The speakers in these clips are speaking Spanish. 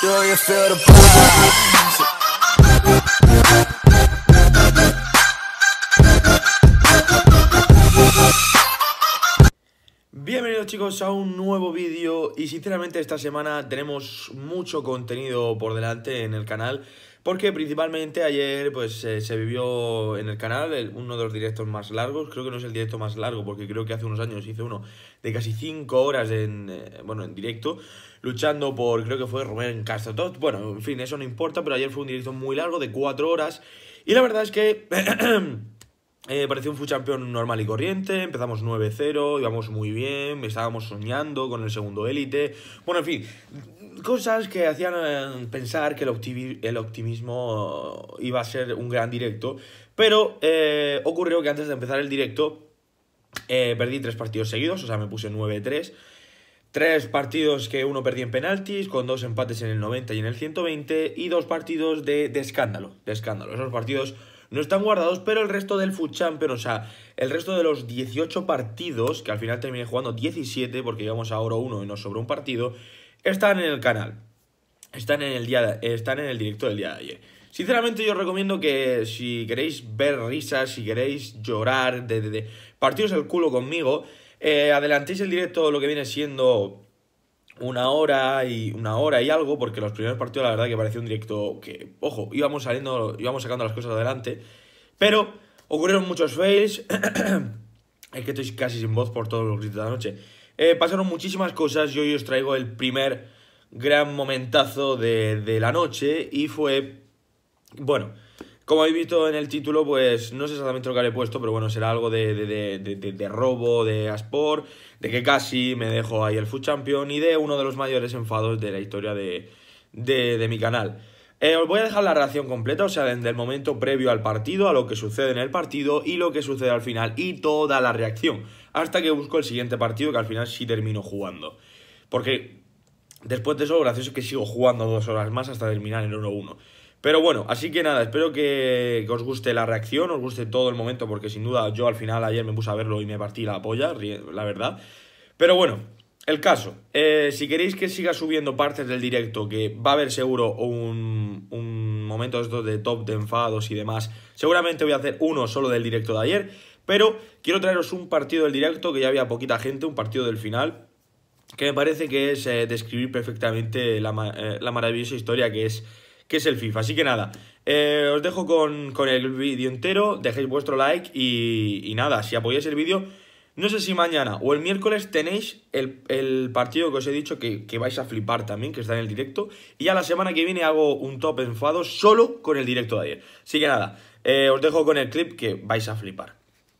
Do you feel the pulse? Bienvenidos chicos a un nuevo vídeo y sinceramente esta semana tenemos mucho contenido por delante en el canal porque principalmente ayer pues se vivió en el canal uno de los directos más largos. Creo que no es el directo más largo porque creo que hace unos años hice uno de casi 5 horas en directo luchando por, creo que fue Romero Castro. Bueno, en fin, eso no importa, pero ayer fue un directo muy largo de 4 horas y la verdad es que pareció un FUT Champions normal y corriente. Empezamos 9-0, íbamos muy bien, estábamos soñando con el segundo élite. Bueno, en fin, cosas que hacían pensar que el optimismo iba a ser un gran directo. Pero ocurrió que antes de empezar el directo perdí 3 partidos seguidos, o sea, me puse 9-3. 3 partidos que uno perdí en penaltis, con 2 empates en el 90 y en el 120, y 2 partidos de escándalo, Esos partidos no están guardados, pero el resto del FUT Champions, o sea, el resto de los 18 partidos, que al final terminé jugando 17 porque llegamos a Oro 1 y nos sobró un partido, están en el canal. Están en el directo del día de ayer. Sinceramente yo os recomiendo que si queréis ver risas, si queréis llorar de partiros el culo conmigo, adelantéis el directo lo que viene siendo una hora y algo, porque los primeros partidos la verdad que parecía un directo que, ojo, íbamos sacando las cosas adelante, pero ocurrieron muchos fails. Es que estoy casi sin voz por todos los gritos de la noche. Pasaron muchísimas cosas y hoy os traigo el primer gran momentazo de la noche y fue, bueno, como habéis visto en el título, pues no sé exactamente lo que habré puesto, pero bueno, será algo de robo de Aspor, de que casi me dejo ahí el FUT Champions y de uno de los mayores enfados de la historia de mi canal. Os voy a dejar la reacción completa, o sea, desde el momento previo al partido, a lo que sucede en el partido y lo que sucede al final y toda la reacción, hasta que busco el siguiente partido que al final sí termino jugando. Porque después de eso, lo gracioso es que sigo jugando 2 horas más hasta terminar el 1-1. Pero bueno, así que nada, espero que os guste la reacción, os guste todo el momento, porque sin duda yo al final ayer me puse a verlo y me partí la polla, la verdad. Pero bueno, el caso, si queréis que siga subiendo partes del directo, que va a haber seguro un momento de estos de top de enfados y demás, seguramente voy a hacer uno solo del directo de ayer, pero quiero traeros un partido del directo que ya había poquita gente, un partido del final, que me parece que es describir perfectamente la maravillosa historia que es el FIFA. Así que nada, os dejo con el vídeo entero, dejéis vuestro like y nada, si apoyáis el vídeo, no sé si mañana o el miércoles tenéis el partido que os he dicho que vais a flipar también, que está en el directo, y ya la semana que viene hago un top enfado solo con el directo de ayer. Así que nada, os dejo con el clip que vais a flipar.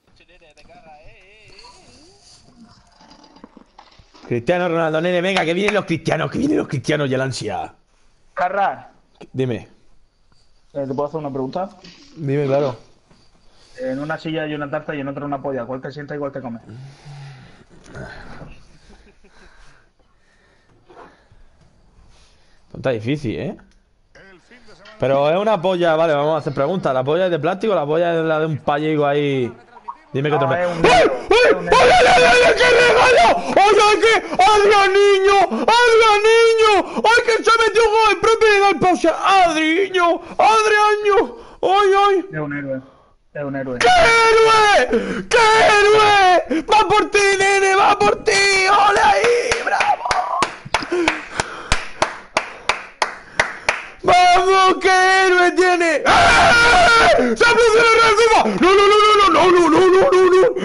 Cristiano Ronaldo, nene, venga, que vienen los cristianos y el ansia. Carras, Dime. ¿te puedo hacer una pregunta? Dime, claro. En una silla hay una tarta y en otra una polla. ¿Cuál te sienta igual te comes? Está difícil, ¿eh? Pero es una polla, vale, vamos a hacer preguntas. ¿La polla es de plástico o la polla es la de un payego ahí? Dime que No, te... es un ¡Ay! negro, ¡Ay! es un negro. ¡Ay, ay, ay, ay, qué regalo! ¡Ay, qué! ¡Adrián, niño! ¡Adrián, niño! ¡Ay, que se metió un gol propio de dar pause! ¡Adriño! ¡Adriaño! ¡Ay, ay! Es un héroe. Es un héroe. ¡Qué héroe! ¡Qué héroe! ¡Va por ti, nene! ¡Va por ti! ¡Ole ahí! ¡Bravo! ¡Vamos! ¡Qué héroe tiene! ¡Eh! ¡Se ha producido el Real FIFA! ¡No, no, no, no, no, no, no, no, no,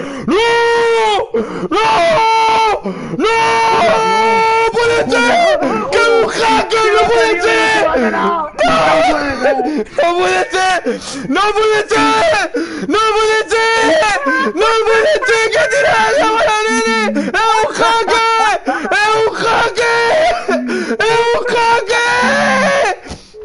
no! ¡No! ¡No! ¡Puede ser! ¡Que un hacker! ¡No puede ser! ¡No! ¡No puede ser! ¡No puede ser! ¡No puede ser! ¡No puede ser! ¡Que tira la bola, nene! ¡Es un hacker! ¡Es un hacker! ¡Es un hacker!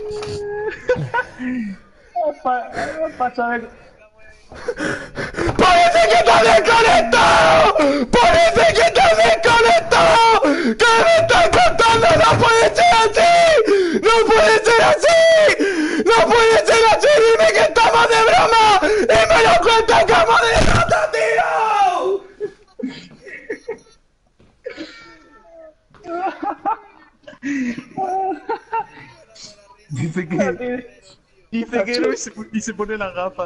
Pasa de... ¡Parece que está desconectado! ¡Parece que está desconectado! ¿Qué me estás contando? ¡No puede ser así! ¡No puede ser así! ¡No puede ser así! ¡Dime que estamos de broma! ¡Y me lo cuentas como de rata, tío! Dice que héroe y se pone la gafa.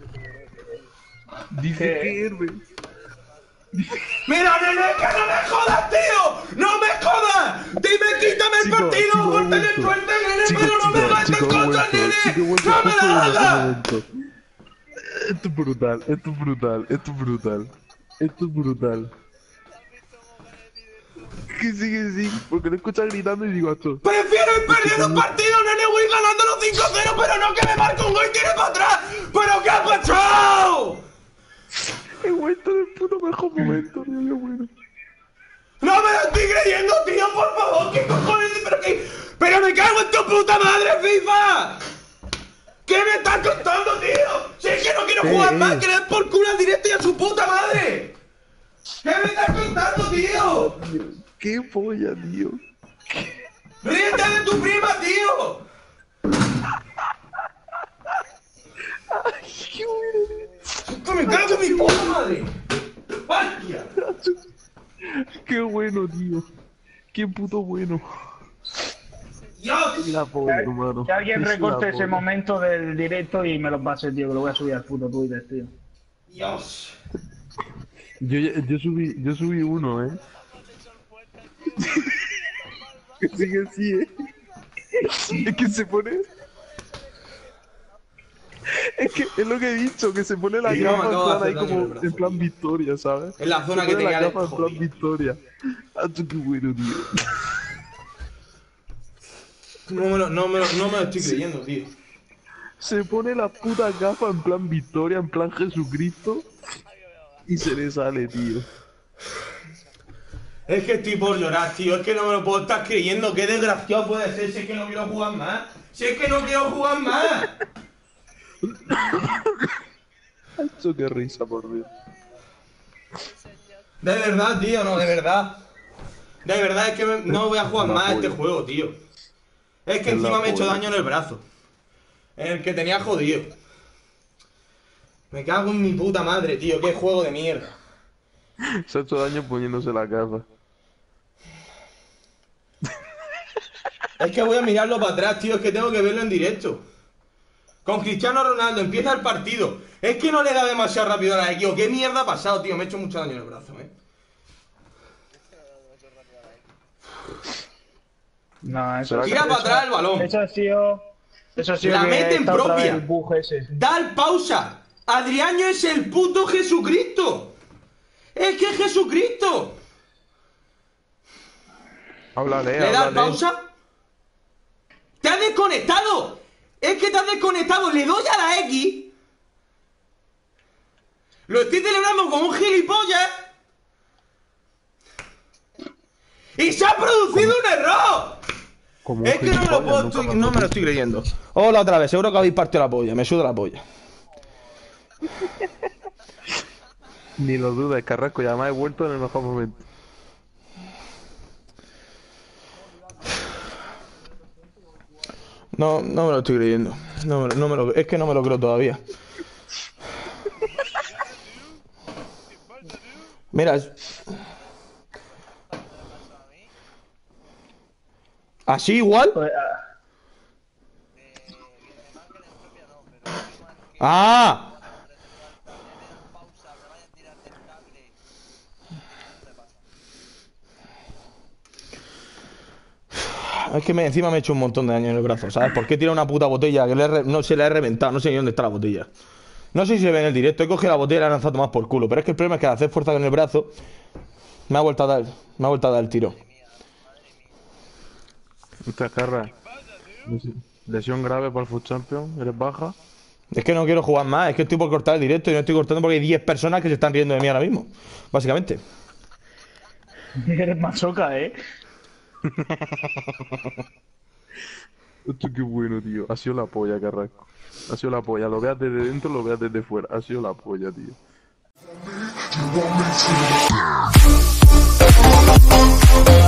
Dice que héroe. ¡Mira, nene, que no me jodas, tío! ¡No me jodas! ¡Dime, quítame el partido por tener suerte, nene! ¡Pero no me gastes cosas, nene! ¡No me la hagas! Esto es brutal, esto es brutal, esto es brutal. Esto es brutal. Que sí, porque lo escuchas gritando y digo esto. ¡Prefiero ir perdiendo un partido, nene! ¡Voy ganándolo 5-0, pero no que me marque un gol y tire para atrás! ¡Pero qué ha pasado! He vuelto en el puto mejor momento, Dios mío, bueno. ¡No me lo estoy creyendo, tío! ¡Por favor! ¿Qué cojones? ¡Pero me cago en tu puta madre, FIFA! ¿Qué me estás contando, tío? Si es que no quiero jugar más, que le den por culo al directo y a su puta madre. ¿Qué me estás contando, tío? ¡Qué polla, tío! ¡Ríete de tu prima, tío! ¡Ay, qué bueno! ¡Que me cago en mi puta madre! ¡Hostia! ¡Qué bueno, tío! ¡Qué puto bueno! ¡Dios! La polla, hermano. Que alguien Es la recorte ese polla. momento del directo y me lo pase, tío, que lo voy a subir al puto Twitter, tío. ¡Dios! Yo subí uno, Que sí, Es que se pone... Es que es lo que he dicho, que se pone la Y no, gafa en acabo de plan hacer ahí daño en el como brazo, en plan tío. victoria, ¿sabes? En la zona Se que pone tenía la de gafa en plan jodido. victoria. Qué bueno, tío. No me lo estoy creyendo, tío. Se pone la puta gafa en plan victoria, en plan Jesucristo. Y se le sale, tío. Es que estoy por llorar, tío. Es que no me lo puedo estar creyendo. Qué desgraciado puede ser si es que no quiero jugar más. Si es que no quiero jugar más. Esto qué risa, por Dios. De verdad, tío, no, de verdad. De verdad, es que no voy a jugar La más a este polla. juego, tío. Es que Es encima la me he hecho polla. daño en el brazo. En el que tenía jodido. Me cago en mi puta madre, tío. Qué juego de mierda. Se ha hecho daño poniéndose la gafa. Es que voy a mirarlo para atrás, tío. Es que tengo que verlo en directo. Con Cristiano Ronaldo empieza el partido. Es que no le da demasiado rápido a la X. ¿Qué mierda ha pasado, tío? Me he hecho mucho daño en el brazo, No, eso Será Tira para atrás el balón. Eso ha sido. Eso ha sido. La que mete en está otra vez propia. el bug ese. ¡Dal pausa! Adriano es el puto Jesucristo. Es que es Jesucristo. Háblale, ¿Le das háblale. pausa? ¡Te has desconectado! Es que te has desconectado. Le doy a la X. Lo estoy celebrando como un gilipollas. ¡Y se ha producido un error! Como Es que no me lo puedo, no me lo estoy creyendo. Hola otra vez, seguro que habéis partido la polla, me suda la polla. Ni lo dudes, Carrasco, y además he vuelto en el mejor momento. No me lo estoy creyendo. Es que no me lo creo todavía. Mira. ¿Así igual? Pues, ¡Ah! Es que encima me he hecho un montón de daño en el brazo, ¿sabes? ¿Por qué tira una puta botella que no se le ha reventado? No sé ni dónde está la botella. No sé si se ve en el directo. He cogido la botella y la he lanzado a tomar por culo. Pero es que el problema es que al hacer fuerza con el brazo me ha vuelto a dar el tiro. Esta Carra. Lesión grave para el Food Champion. ¿Eres baja? Es que no quiero jugar más. Es que estoy por cortar el directo y no estoy cortando porque hay 10 personas que se están riendo de mí ahora mismo. Básicamente. eres masoca, Esto qué bueno, tío. Ha sido la polla, Carrasco. Ha sido la polla. Lo veas desde dentro, lo veas desde fuera. Ha sido la polla, tío.